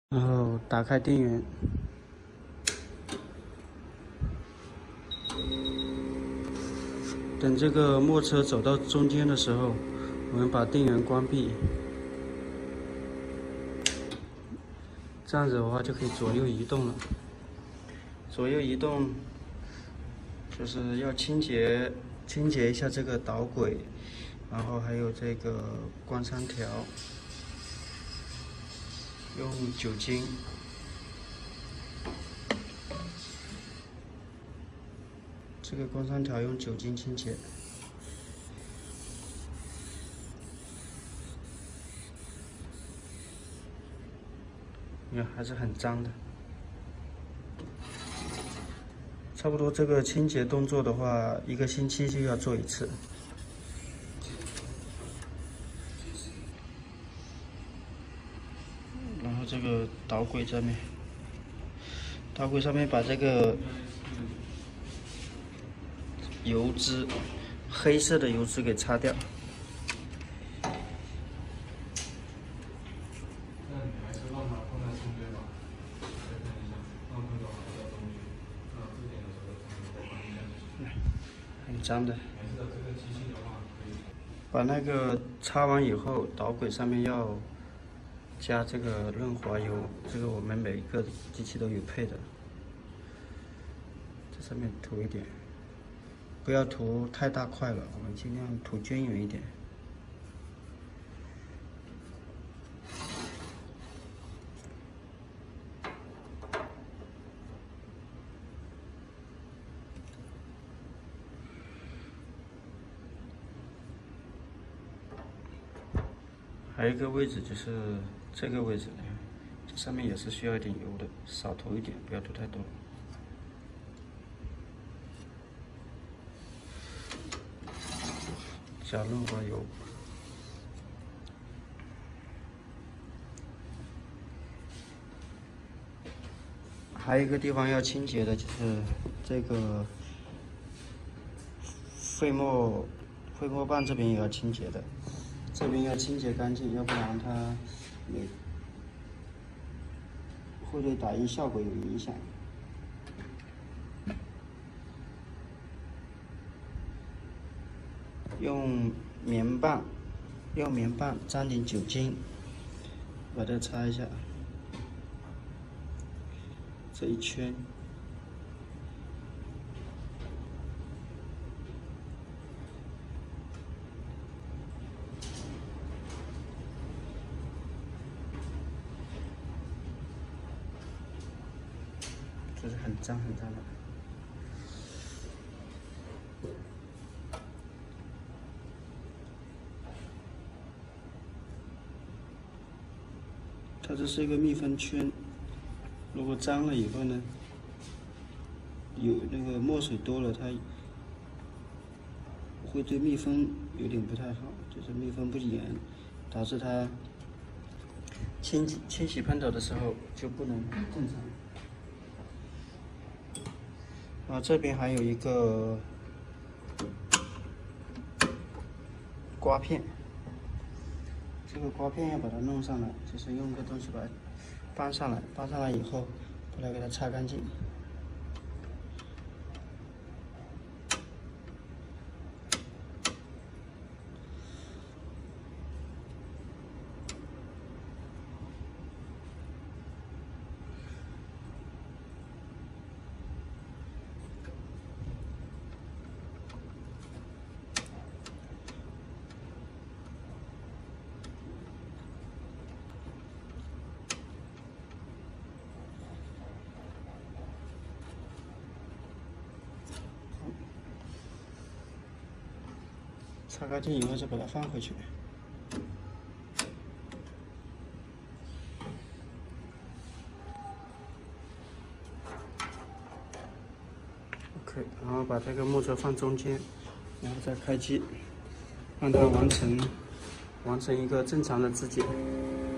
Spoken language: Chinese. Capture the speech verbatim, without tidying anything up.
然后打开电源，等这个墨车走到中间的时候，我们把电源关闭，这样子的话就可以左右移动了。左右移动就是要清洁清洁一下这个导轨，然后还有这个光栅条。 用酒精，这个光栅条用酒精清洁。你看还是很脏的。差不多这个清洁动作的话，一个星期就要做一次。 然后这个导轨上面，导轨上面把这个油脂，黑色的油脂给擦掉。很脏的。把那个擦完以后，导轨上面要 加这个润滑油，这个我们每一个机器都有配的，在上面涂一点，不要涂太大块了，我们尽量涂均匀一点。还有一个位置就是 这个位置，这上面也是需要一点油的，少涂一点，不要涂太多。加润滑油。还有一个地方要清洁的就是这个废沫废沫棒这边也要清洁的。 这边要清洁干净，要不然它没会对打印效果有影响。用棉棒，用棉棒沾点酒精，把它擦一下，这一圈。 这是很脏很脏的。它这是一个密封圈，如果脏了以后呢，有那个墨水多了，它会对密封有点不太好，就是密封不严，导致它清清洗喷头的时候就不能正常。 啊，这边还有一个刮片，这个刮片要把它弄上来，就是用个东西把它搬上来，搬上来以后，把它给它擦干净。擦干净以后再把它放回去。OK， 然后把这个墨车放中间，然后再开机，让它完成完成一个正常的质检。